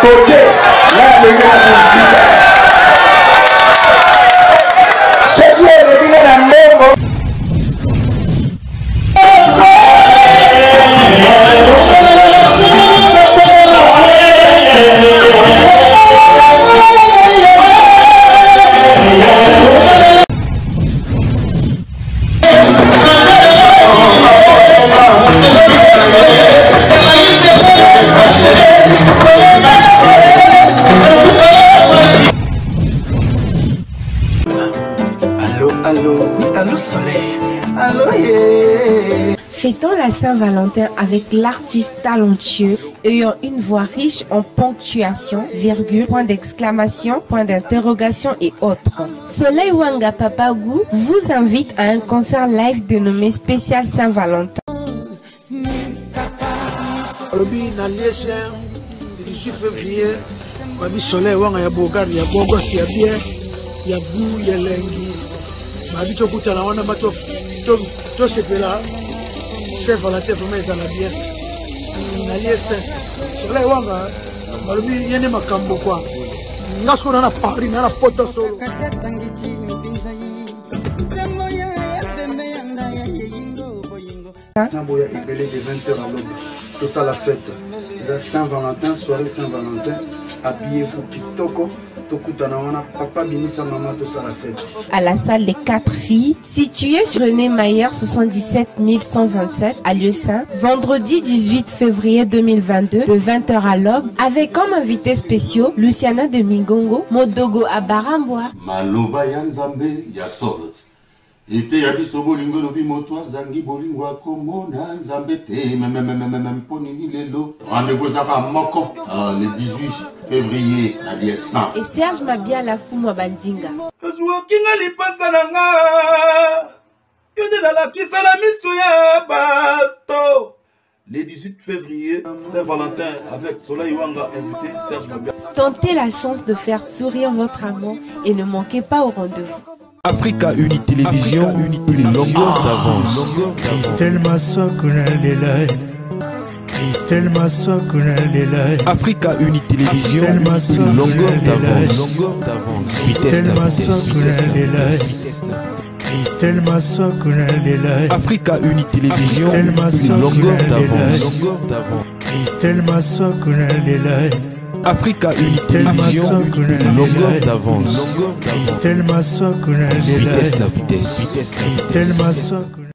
côté. Là, le gars c'est qui est le gars dans le monde. Fêtons la Saint-Valentin avec l'artiste talentueux ayant une voix riche en ponctuation, virgule, point d'exclamation, point d'interrogation et autres. Soleil Wanga Papagou vous invite à un concert live dénommé Spécial Saint-Valentin. Le 18 février, Soleil Wanga ya Bogar, ya Bogos, ya bien, ya vous, ya Lengi. Mabito Koutala, on a mato, tout ce là. Saint-Valentin vraiment ils en a bien. Nalié Saint. Soleil Wanga, malobi yene makambo quoi. Ngasko na Paris na poto solo. Naboya ébélé de 20h à l'aube. Tout ça la fête. Saint-Valentin, soirée Saint-Valentin. Habillez-vous kitoko. À la salle des 4 filles, située sur René Mayer 77 127 à Lieu-Saint, vendredi 18 février 2022 de 20h à l'aube, avec comme invités spéciaux Luciana de Mingongo, Modogo Abaramboa. Maloba Yanzambe Yasolot. Ete yabiso bolingo lobi moto zangi bolingo akomona nzambe te même ponini lelo. Rendez-vous à Moko le 18 février à Lieu-Saint. Et Serge Mabia la Fumwa Bandinga. Kinga lipasa nanga. Yode la kisala misuya bato. Le 18 février, Saint-Valentin avec Soleil Wanga invité Serge Mabia. Tentez la chance de faire sourire votre amour et ne manquez pas au rendez-vous. Africa Uni Télévision, une longueur d'avance. Christelle Massokuna Lelai. Christelle Massokuna Lelai. Africa Uni Télévision, une longueur d'avance. Christelle Massokuna Lelai. Christelle Massokuna Lelai. Africa Uni Télévision, une longueur d'avance. Christelle Massokuna Lelai. Africa Uni Télévision, une longueur d'avance. Christelle Massokuna Lelai. Vitesse la vitesse. Christelle Massokuna.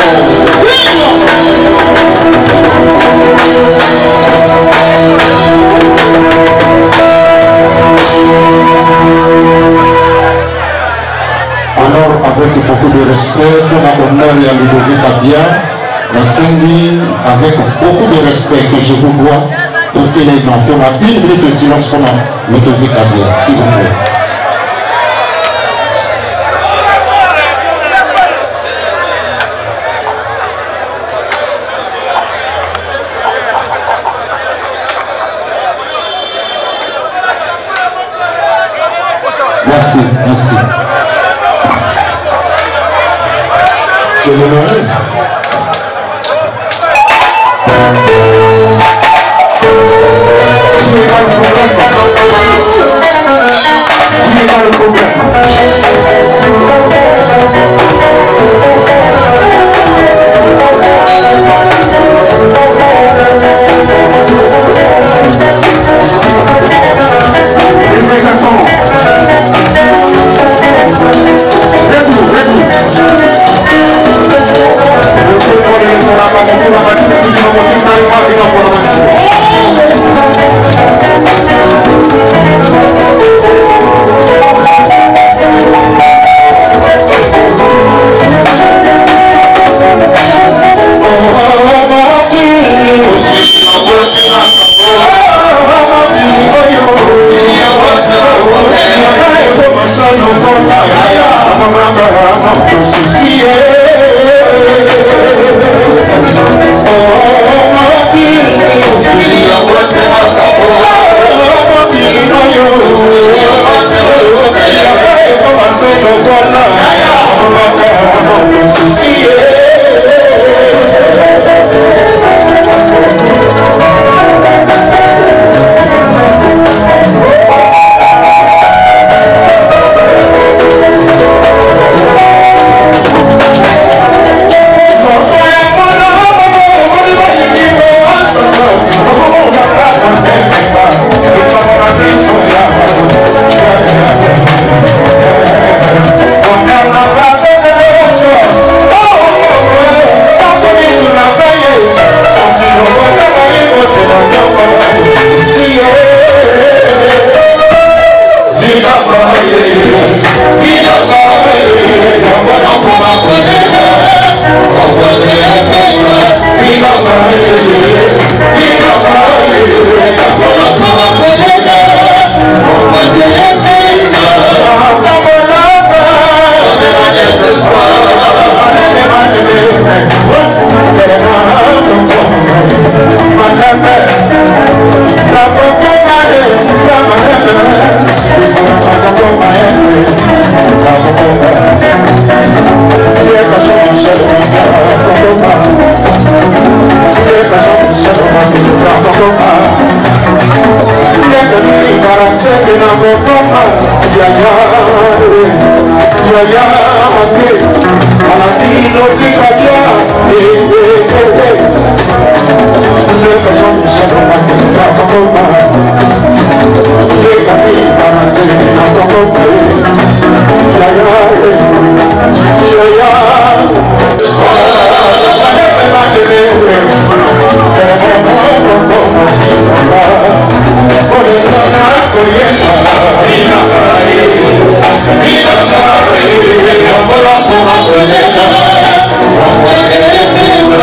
Alors, avec beaucoup de respect, pour l'honneur et à Ludovic Abia, la Sengi, avec beaucoup de respect que je vous dois, porter les mains pour la 1 minute de silence pour Ludovic Abia, s'il vous plaît. Merci, merci. Je le Noël. Viva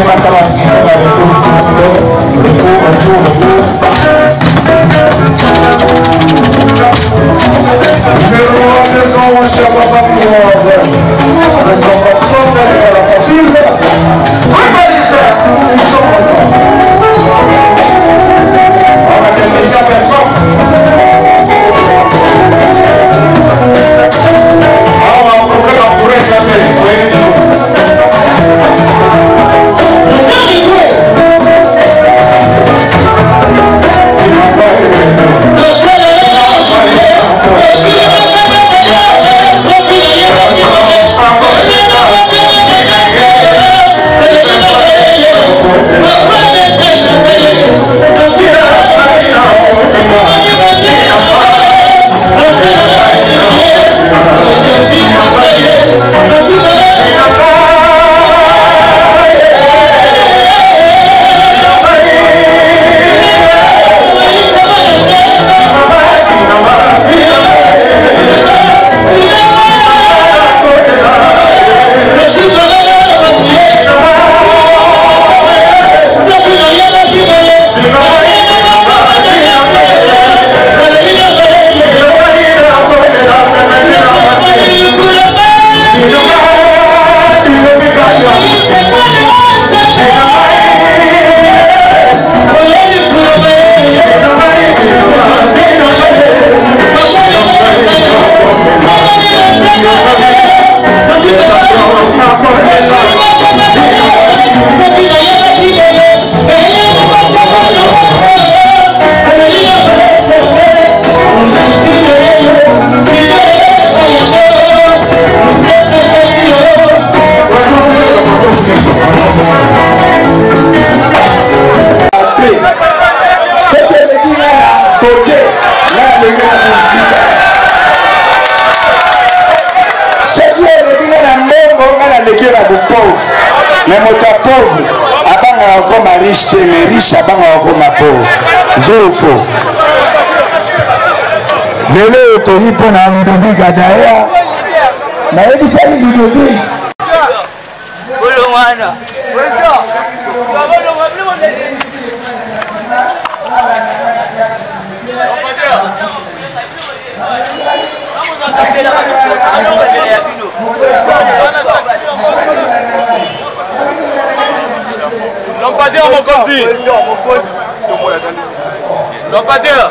Mais mon pauvre, abanga comme riche, mais riche abanga comme pauvre. Vrai ou faux? Lelo toyi pona Ludovic Adaya. Na yedi fali Ludovic. Bolongwana. Lampadaire mon conti. Lampadaire.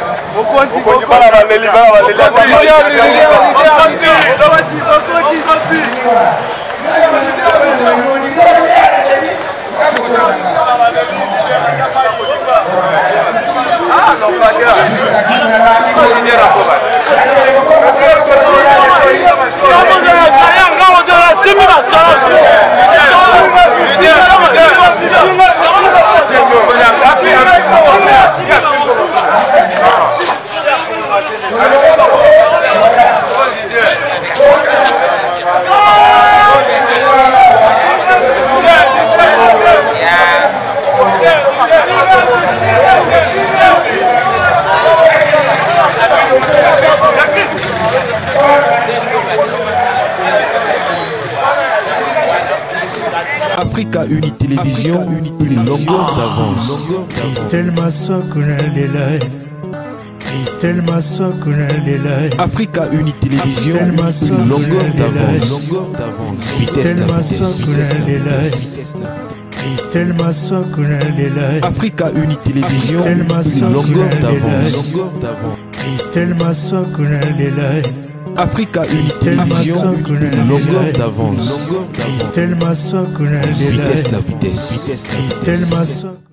Africa Uni Télévision, une longueur d'avance. Christelle Massokuna Lelai. Christelle Massokuna Lelai. Africa Uni Télévision, une longueur d'avance. Christelle Massokuna Lelai. Christelle Massokuna Lelai. Africa Uni Télévision, une longueur d'avance. Christelle Massokuna Lelai. Africa Uni Télévision, une longueur d'avance. Christelle Massokuna Lelai. Vitesse la vitesse. Christelle Massokuna.